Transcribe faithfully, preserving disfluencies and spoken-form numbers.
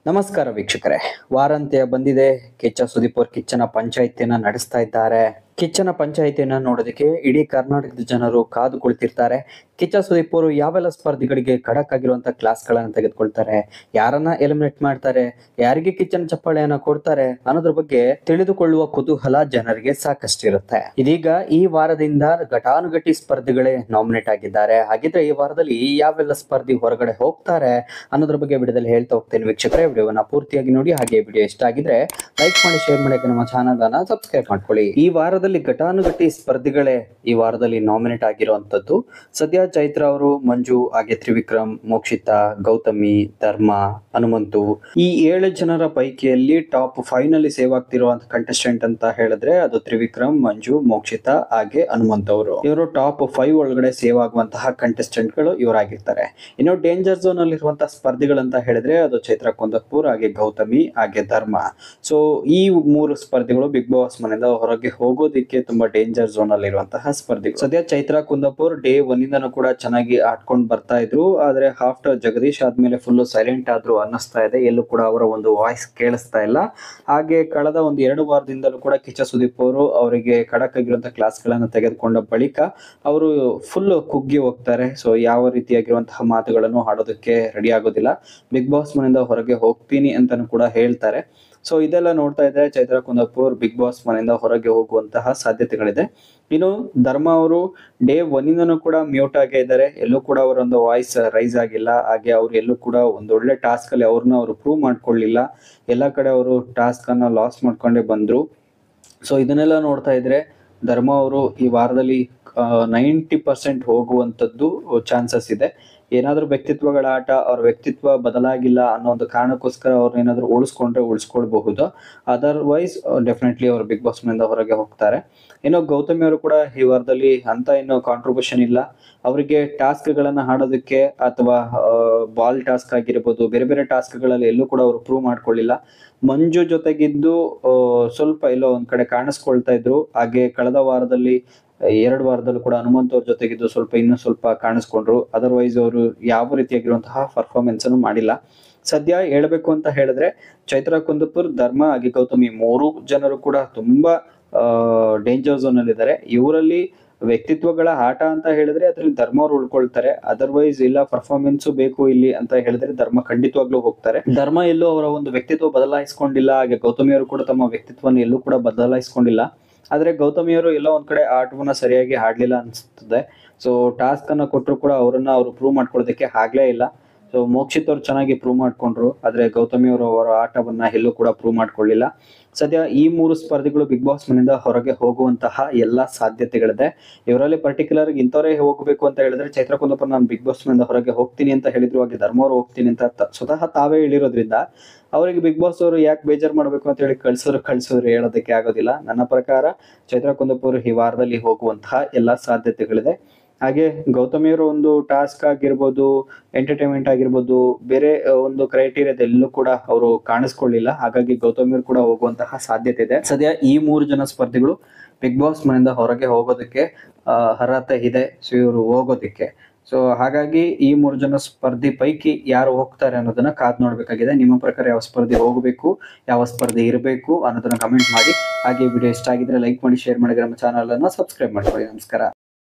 ನಮಸ್ಕಾರ ವೀಕ್ಷಕರೇ, ವಾರಾಂತ್ಯ ಬಂದಿದೆ. ಕಿಚ್ಚ ಸುದೀಪ್ ಅವರು ಕಿಚ್ಚನ ಪಂಚಾಯಿತಿಯನ್ನ ನಡೆಸ್ತಾ ಇದ್ದಾರೆ. ಕಿಚ್ಚನ ಪಂಚಾಯಿತಿಯನ್ನ ನೋಡೋದಕ್ಕೆ ಇಡೀ ಕರ್ನಾಟಕದ ಜನರು ಕಾದು ಕುಳಿತಿರ್ತಾರೆ. ಕಿಚ್ಚ ಸುದೀಪ್ ಅವರು ಯಾವೆಲ್ಲ ಸ್ಪರ್ಧಿಗಳಿಗೆ ಖಡಕ್ ಆಗಿರುವಂತ ಕ್ಲಾಸ್ ಗಳನ್ನ ತೆಗೆದುಕೊಳ್ತಾರೆ, ಯಾರನ್ನ ಎಲಿಮಿನೇಟ್ ಮಾಡ್ತಾರೆ, ಯಾರಿಗೆ ಕಿಚ್ಚನ ಚಪ್ಪಾಳೆಯನ್ನ ಕೊಡ್ತಾರೆ ಅನ್ನೋದ್ರ ಬಗ್ಗೆ ತಿಳಿದುಕೊಳ್ಳುವ ಕುತೂಹಲ ಜನರಿಗೆ ಸಾಕಷ್ಟು ಇರುತ್ತೆ. ಇದೀಗ ಈ ವಾರದಿಂದ ಘಟಾನುಘಟಿ ಸ್ಪರ್ಧಿಗಳೇ ನಾಮಿನೇಟ್ ಆಗಿದ್ದಾರೆ. ಹಾಗಿದ್ರೆ ಈ ವಾರದಲ್ಲಿ ಯಾವೆಲ್ಲ ಸ್ಪರ್ಧಿ ಹೊರಗಡೆ ಹೋಗ್ತಾರೆ ಅನ್ನೋದ್ರ ಬಗ್ಗೆ ವಿಡಿಯೋದಲ್ಲಿ ಹೇಳ್ತಾ ಹೋಗ್ತೇನೆ. ವೀಕ್ಷಕರೇ, ವಿಡಿಯೋವನ್ನ ಪೂರ್ತಿಯಾಗಿ ನೋಡಿ. ಹಾಗೆ ವಿಡಿಯೋ ಇಷ್ಟ ಆಗಿದ್ರೆ ಲೈಕ್ ಮಾಡಿ, ಶೇರ್ ಮಾಡಿ, ನಮ್ಮ ಚಾನಲ್ ಅನ್ನ ಸಬ್ಸ್ಕ್ರೈಬ್ ಮಾಡ್ಕೊಳ್ಳಿ. ಈ ವಾರದಲ್ಲಿ ಘಟಾನುಘಟಿ ಸ್ಪರ್ಧಿಗಳೇ ಈ ವಾರದಲ್ಲಿ ನಾಮಿನೇಟ್ ಆಗಿರುವಂತದ್ದು. ಸದ್ಯ ಚೈತ್ರ ಅವರು, ಮಂಜು, ಹಾಗೆ ತ್ರಿವಿಕ್ರಮ್, ಮೋಕ್ಷಿತಾ, ಗೌತಮಿ, ಧರ್ಮ, ಹನುಮಂತು ಈ ಏಳು ಜನರ ಪೈಕಿಯಲ್ಲಿ ಟಾಪ್ ಫೈವ್ ನಲ್ಲಿ ಸೇವ್ ಆಗ್ತಿರುವಂತಹ ಕಂಟೆಸ್ಟೆಂಟ್ ಅಂತ ಹೇಳಿದ್ರೆ ಅದು ತ್ರಿವಿಕ್ರಮ್, ಮಂಜು, ಮೋಕ್ಷಿತಾ ಹಾಗೆ ಹನುಮಂತ್ ಅವರು. ಇವರು ಟಾಪ್ ಫೈವ್ ಒಳಗಡೆ ಸೇವ್ ಆಗುವಂತಹ ಕಂಟೆಸ್ಟೆಂಟ್ ಗಳು ಇವರಾಗಿರ್ತಾರೆ. ಇನ್ನು ಡೇಂಜರ್ ಝೋನ್ ಅಲ್ಲಿ ಇರುವಂತಹ ಸ್ಪರ್ಧಿಗಳಂತ ಹೇಳಿದ್ರೆ ಅದು ಚೈತ್ರ ಕುಂದಾಪುರ್, ಹಾಗೆ ಗೌತಮಿ, ಹಾಗೆ ಧರ್ಮ. ಸೊ ಈ ಮೂರು ಸ್ಪರ್ಧಿಗಳು ಬಿಗ್ ಬಾಸ್ ಮನೆಯಿಂದ ಹೊರಗೆ ಹೋಗೋದಿಕ್ಕೆ ತುಂಬಾ ಡೇಂಜರ್ ಝೋನ್ ಅಲ್ಲಿ ಇರುವಂತಹ ಸ್ಪರ್ಧಿಗಳು. ಸದ್ಯ ಚೈತ್ರ ಕುಂದಾಪುರ್ ಡೇ ಒನ್ ಇಂದನೂ ಕೂಡ ಚೆನ್ನಾಗಿ ಆಡ್ಕೊಂಡು ಬರ್ತಾ ಇದ್ರು. ಆದ್ರೆ ಆಫ್ಟರ್ ಜಗದೀಶ್ ಆದ್ಮೇಲೆ ಫುಲ್ ಸೈಲೆಂಟ್ ಆದ್ರು ಅನ್ನಿಸ್ತಾ ಇದೆ. ಎಲ್ಲೂ ಕೂಡ ಅವರ ಒಂದು ವಾಯ್ಸ್ ಕೇಳಿಸ್ತಾ ಇಲ್ಲ. ಹಾಗೆ ಕಳೆದ ಒಂದು ಎರಡು ವಾರದಿಂದಲೂ ಕೂಡ ಕಿಚ್ಚ ಸುದೀಪ್ ಅವರು ಅವರಿಗೆ ಖಡಕ್ ಆಗಿರುವಂತಹ ಕ್ಲಾಸ್ ಗಳನ್ನ ತೆಗೆದುಕೊಂಡ ಬಳಿಕ ಅವರು ಫುಲ್ ಕುಗ್ಗಿ ಹೋಗ್ತಾರೆ. ಸೊ ಯಾವ ರೀತಿಯಾಗಿರುವಂತಹ ಮಾತುಗಳನ್ನು ಆಡೋದಕ್ಕೆ ರೆಡಿ ಆಗೋದಿಲ್ಲ. ಬಿಗ್ ಬಾಸ್ ಮನೆಯಿಂದ ಹೊರಗೆ ಹೋಗ್ತೀನಿ ಅಂತಾನು ಕೂಡ ಹೇಳ್ತಾರೆ. ಸೊ ಇದೆಲ್ಲ ನೋಡ್ತಾ ಇದ್ರೆ ಚೈತ್ರ ಕುಂದಾಪುರ್ ಬಿಗ್ ಬಾಸ್ ಮನೆಯಿಂದ ಹೊರಗೆ ಹೋಗುವಂತಹ ಸಾಧ್ಯತೆಗಳಿದೆ. ಇನ್ನು ಧರ್ಮ ಅವರು ಡೇ ಒನ್ ಇಂದನೂ ಕೂಡ ಮ್ಯೂಟ್ ಆಗೇ ಇದ್ದಾರೆ. ಎಲ್ಲೂ ಕೂಡ ಅವರೊಂದು ವಾಯ್ಸ್ ರೈಸ್ ಆಗಿಲ್ಲ. ಹಾಗೆ ಅವ್ರು ಎಲ್ಲೂ ಕೂಡ ಒಂದೊಳ್ಳೆ ಟಾಸ್ಕ್ ಅಲ್ಲಿ ಅವ್ರನ್ನ ಅವರು ಪ್ರೂವ್ ಮಾಡ್ಕೊಳ್ಳಿಲ್ಲ. ಎಲ್ಲ ಕಡೆ ಅವರು ಟಾಸ್ಕ್ ಅನ್ನ ಲಾಸ್ ಮಾಡ್ಕೊಂಡೇ ಬಂದ್ರು. ಸೊ ಇದನ್ನೆಲ್ಲ ನೋಡ್ತಾ ಇದ್ರೆ ಧರ್ಮ ಅವರು ಈ ವಾರದಲ್ಲಿ ನೈಂಟಿ ಪರ್ಸೆಂಟ್ ಹೋಗುವಂಥದ್ದು ಚಾನ್ಸಸ್ ಇದೆ. ಏನಾದ್ರೂ ವ್ಯಕ್ತಿತ್ವಗಳ ಆಟ, ಅವ್ರ ವ್ಯಕ್ತಿತ್ವ ಬದಲಾಗಿಲ್ಲ ಅನ್ನೋ ಒಂದು ಕಾರಣಕ್ಕೋಸ್ಕರ ಅವ್ರನ್ನ ಏನಾದ್ರು ಉಳಿಸ್ಕೊಂಡ್ರೆ ಉಳಿಸ್ಕೊಳ್ಬಹುದು. ಅದರ್ವೈಸ್ ಡೆಫಿನೆಟ್ಲಿ ಅವರು ಬಿಗ್ ಬಾಸ್ ಮನೆಯಿಂದ ಹೊರಗೆ ಹೋಗ್ತಾರೆ. ಇನ್ನು ಗೌತಮಿ ಅವರು ಕೂಡ ಈ ವಾರದಲ್ಲಿ ಅಂತ ಏನು ಕಾಂಟ್ರಿಬ್ಯೂಷನ್ ಇಲ್ಲ. ಅವರಿಗೆ ಟಾಸ್ಕ್ ಗಳನ್ನ ಆಡೋದಕ್ಕೆ ಅಥವಾ ಬಾಲ್ ಟಾಸ್ಕ್ ಆಗಿರ್ಬೋದು, ಬೇರೆ ಬೇರೆ ಟಾಸ್ಕ್ ಗಳಲ್ಲಿ ಎಲ್ಲೂ ಕೂಡ ಅವರು ಪ್ರೂವ್ ಮಾಡ್ಕೊಳ್ಳಿಲ್ಲ. ಮಂಜು ಜೊತೆಗಿದ್ದು ಸ್ವಲ್ಪ ಎಲ್ಲೋ ಒಂದ್ ಕಡೆ ಕಾಣಿಸ್ಕೊಳ್ತಾ ಇದ್ರು. ಹಾಗೆ ಕಳೆದ ವಾರದಲ್ಲಿ ಎರಡು ವಾರದಲ್ಲೂ ಕೂಡ ಹನುಮಂತ್ ಅವ್ರ ಜೊತೆಗಿದ್ದು ಸ್ವಲ್ಪ ಇನ್ನೂ ಸ್ವಲ್ಪ ಕಾಣಿಸ್ಕೊಂಡ್ರು. ಅದರ್ವೈಸ್ ಅವರು ಯಾವ ರೀತಿಯಾಗಿರುವಂತಹ ಪರ್ಫಾರ್ಮೆನ್ಸ್ ಅನ್ನು ಮಾಡಿಲ್ಲ. ಸದ್ಯ ಹೇಳ್ಬೇಕು ಅಂತ ಹೇಳಿದ್ರೆ ಚೈತ್ರ ಕುಂದಾಪುರ್, ಧರ್ಮ ಹಾಗೆ ಗೌತಮಿ ಮೂರು ಜನರು ಕೂಡ ತುಂಬಾ ಅಹ್ ಡೇಂಜರ್ ಝೋನ್ ಅಲ್ಲಿ ಇದ್ದಾರೆ. ಇವರಲ್ಲಿ ವ್ಯಕ್ತಿತ್ವಗಳ ಆಟ ಅಂತ ಹೇಳಿದ್ರೆ ಅದ್ರಲ್ಲಿ ಧರ್ಮ ಅವ್ರು ಉಳ್ಕೊಳ್ತಾರೆ. ಅದರ್ವೈಸ್ ಇಲ್ಲ ಪರ್ಫಾರ್ಮೆನ್ಸ್ ಬೇಕು ಇಲ್ಲಿ ಅಂತ ಹೇಳಿದ್ರೆ ಧರ್ಮ ಖಂಡಿತವಾಗ್ಲೂ ಹೋಗ್ತಾರೆ. ಧರ್ಮ ಎಲ್ಲೂ ಅವರ ಒಂದು ವ್ಯಕ್ತಿತ್ವ ಬದಲಾಯಿಸ್ಕೊಂಡಿಲ್ಲ. ಹಾಗೆ ಗೌತಮಿ ಅವರು ಕೂಡ ತಮ್ಮ ವ್ಯಕ್ತಿತ್ವವನ್ನು ಎಲ್ಲೂ ಕೂಡ ಬದಲಾಯಿಸ್ಕೊಂಡಿಲ್ಲ. ಆದ್ರೆ ಗೌತಮಿಯವರು ಎಲ್ಲ ಒಂದ್ ಕಡೆ ಆಟವನ್ನ ಸರಿಯಾಗಿ ಆಡ್ಲಿಲ್ಲ ಅನ್ಸುತ್ತದೆ. ಸೊ ಟಾಸ್ಕ್ ಅನ್ನ ಕೊಟ್ಟರು ಕೂಡ ಅವರನ್ನ ಅವರು ಪ್ರೂವ್ ಮಾಡ್ಕೊಳ್ಳೋದಕ್ಕೆ ಆಗ್ಲೇ ಇಲ್ಲ. ಸೊ ಮೋಕ್ಷಿತ್ ಅವ್ರು ಚೆನ್ನಾಗಿ ಪ್ರೂವ್ ಮಾಡ್ಕೊಂಡ್ರು. ಆದ್ರೆ ಗೌತಮಿ ಅವರು ಅವರ ಆಟವನ್ನ ಎಲ್ಲೂ ಕೂಡ ಪ್ರೂವ್ ಮಾಡ್ಕೊಳ್ಳಿಲ್ಲ. ಸದ್ಯ ಈ ಮೂರು ಸ್ಪರ್ಧಿಗಳು ಬಿಗ್ ಬಾಸ್ ಮನೆಯಿಂದ ಹೊರಗೆ ಹೋಗುವಂತಹ ಎಲ್ಲಾ ಸಾಧ್ಯತೆಗಳಿದೆ. ಇವರಲ್ಲಿ ಪರ್ಟಿಕ್ಯುಲರ್ ಇಂಥವರೇ ಹೋಗಬೇಕು ಅಂತ ಹೇಳಿದ್ರೆ ಚೈತ್ರ ಕುಂದಾಪುರ್ ನಾನು ಬಿಗ್ ಬಾಸ್ ಮನೆಯಿಂದ ಹೊರಗೆ ಹೋಗ್ತೀನಿ ಅಂತ ಹೇಳಿದ್ರು. ಹಾಗೆ ಧರ್ಮ ಅವರು ಹೋಗ್ತೀನಿ ಅಂತ ಸ್ವತಃ ತಾವೇ ಹೇಳಿರೋದ್ರಿಂದ ಅವರಿಗೆ ಬಿಗ್ ಬಾಸ್ ಅವರು ಯಾಕೆ ಬೇಜಾರು ಮಾಡ್ಬೇಕು ಅಂತ ಹೇಳಿ ಕಳ್ಸಿದ್ರು ಕಳ್ಸಿದ್ರು ಹೇಳೋದಕ್ಕೆ ಆಗೋದಿಲ್ಲ. ನನ್ನ ಪ್ರಕಾರ ಚೈತ್ರ ಕುಂದಾಪುರ್ ಈ ವಾರದಲ್ಲಿ ಹೋಗುವಂತಹ ಎಲ್ಲಾ ಸಾಧ್ಯತೆಗಳಿದೆ. ಹಾಗೆ ಗೌತಮಿಯವರು ಒಂದು ಟಾಸ್ಕ್ ಆಗಿರ್ಬೋದು, ಎಂಟರ್ಟೈನ್ಮೆಂಟ್ ಆಗಿರ್ಬೋದು, ಬೇರೆ ಒಂದು ಕ್ರೈಟೀರಿಯಾದಲ್ಲೂ ಕೂಡ ಅವರು ಕಾಣಿಸ್ಕೊಳ್ಳಿಲ್ಲ. ಹಾಗಾಗಿ ಗೌತಮಿಯವರು ಕೂಡ ಹೋಗುವಂತಹ ಸಾಧ್ಯತೆ ಇದೆ. ಸದ್ಯ ಈ ಮೂರು ಜನ ಸ್ಪರ್ಧಿಗಳು ಬಿಗ್ ಬಾಸ್ ಮನೆಯಿಂದ ಹೊರಗೆ ಹೋಗೋದಕ್ಕೆ ಅಹ್ ಅರ್ಹತೆ ಇದೆ. ಸೊ ಇವರು ಹೋಗೋದಿಕ್ಕೆ ಸೊ ಹಾಗಾಗಿ ಈ ಮೂರು ಜನ ಸ್ಪರ್ಧಿ ಪೈಕಿ ಯಾರು ಹೋಗ್ತಾರೆ ಅನ್ನೋದನ್ನ ಕಾದ್ ನೋಡ್ಬೇಕಾಗಿದೆ. ನಿಮ್ಮ ಪ್ರಕಾರ ಯಾವ ಸ್ಪರ್ಧಿ ಹೋಗಬೇಕು, ಯಾವ ಸ್ಪರ್ಧಿ ಇರಬೇಕು ಅನ್ನೋದನ್ನ ಕಮೆಂಟ್ ಮಾಡಿ. ಹಾಗೆ ವಿಡಿಯೋ ಇಷ್ಟ ಆಗಿದ್ರೆ ಲೈಕ್ ಮಾಡಿ, ಶೇರ್ ಮಾಡಿ, ನಮ್ಮ ಚಾನಲ್ ಅನ್ನ ಸಬ್ಸ್ಕ್ರೈಬ್ ಮಾಡ್ಕೊಳ್ಳಿ. ನಮಸ್ಕಾರ.